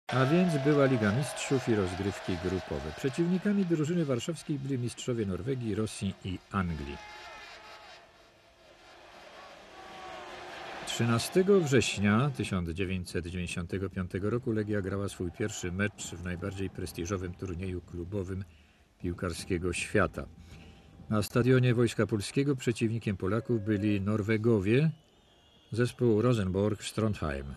A więc była Liga Mistrzów i rozgrywki grupowe. Przeciwnikami drużyny warszawskiej byli mistrzowie Norwegii, Rosji i Anglii. 13 września 1995 roku Legia grała swój pierwszy mecz w najbardziej prestiżowym turnieju klubowym piłkarskiego świata. Na stadionie Wojska Polskiego przeciwnikiem Polaków byli Norwegowie, zespół Rosenborg z Trondheim.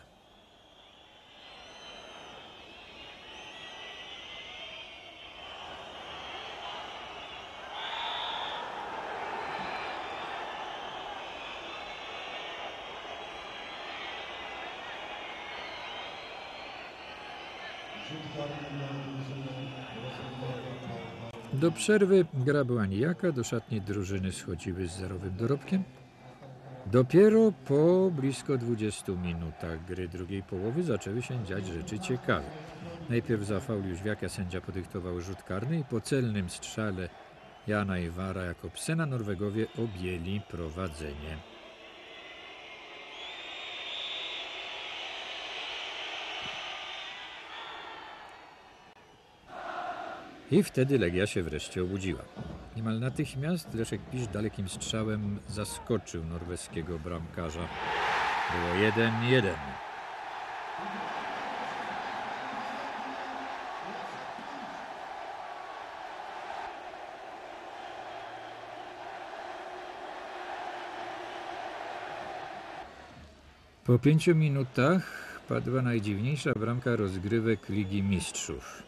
Do przerwy gra była nijaka, do szatni drużyny schodziły z zerowym dorobkiem. Dopiero po blisko 20 minutach gry drugiej połowy zaczęły się dziać rzeczy ciekawe. Najpierw za faul Jóźwiaka sędzia podyktował rzut karny i po celnym strzale Jana Iwara Jakobsena Norwegowie objęli prowadzenie. I wtedy Legia się wreszcie obudziła. Niemal natychmiast Leszek Pisz dalekim strzałem zaskoczył norweskiego bramkarza. Było 1-1. Po 5 minutach padła najdziwniejsza bramka rozgrywek Ligi Mistrzów.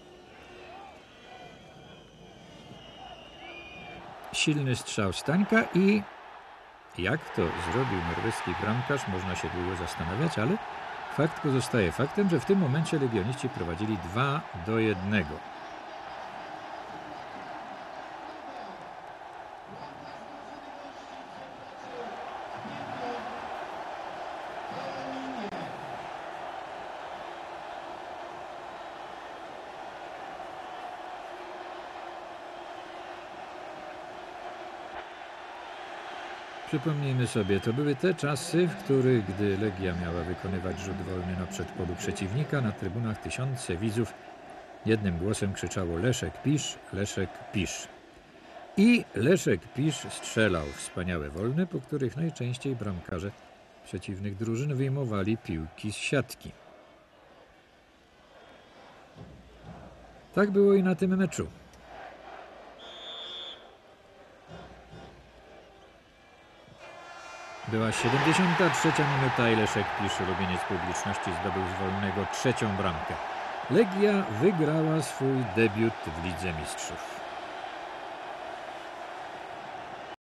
Silny strzał Stańka i jak to zrobił norweski bramkarz, można się długo zastanawiać, ale fakt pozostaje faktem, że w tym momencie legioniści prowadzili 2-1. Przypomnijmy sobie, to były te czasy, w których, gdy Legia miała wykonywać rzut wolny na przedpolu przeciwnika, na trybunach tysiące widzów jednym głosem krzyczało Leszek Pisz, Leszek Pisz. I Leszek Pisz strzelał wspaniałe wolne, po których najczęściej bramkarze przeciwnych drużyn wyjmowali piłki z siatki. Tak było i na tym meczu. Była 73. minuta i Leszek Pisz, ulubieniec publiczności, zdobył z wolnego trzecią bramkę. Legia wygrała swój debiut w Lidze Mistrzów.